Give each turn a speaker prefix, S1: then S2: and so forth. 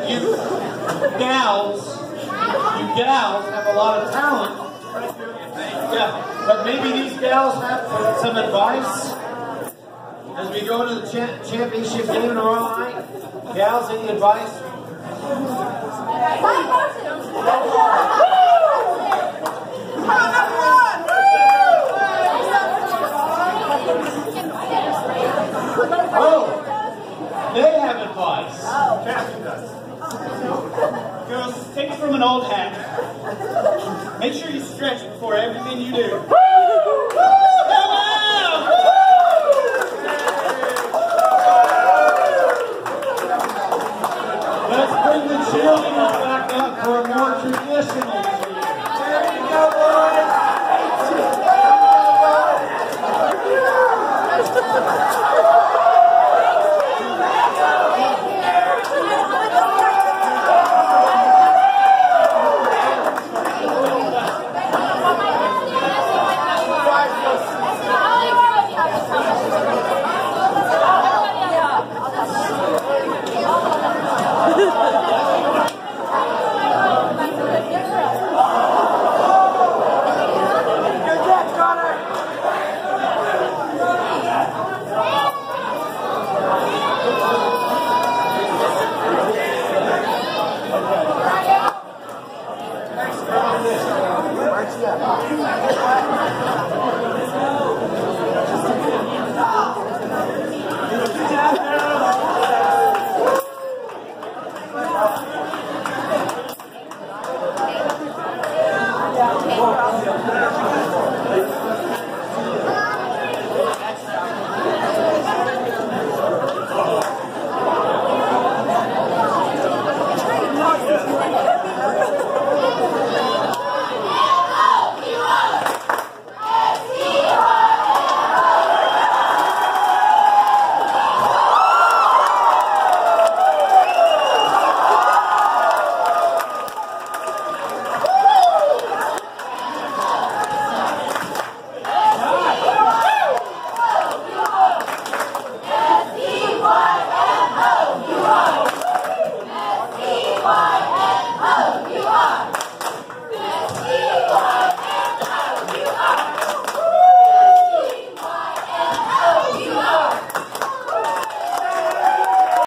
S1: you gals have a lot of talent. Yeah, but maybe these gals have some advice as we go to the championship game tomorrow night. Gals, any advice? Oh, they have advice. Captain does. Girls, take it from an old hat. Make sure you stretch before everything you do. Come on! Let's bring the cheerleaders back up for a more traditional cheer. There you go, boys! Thanks,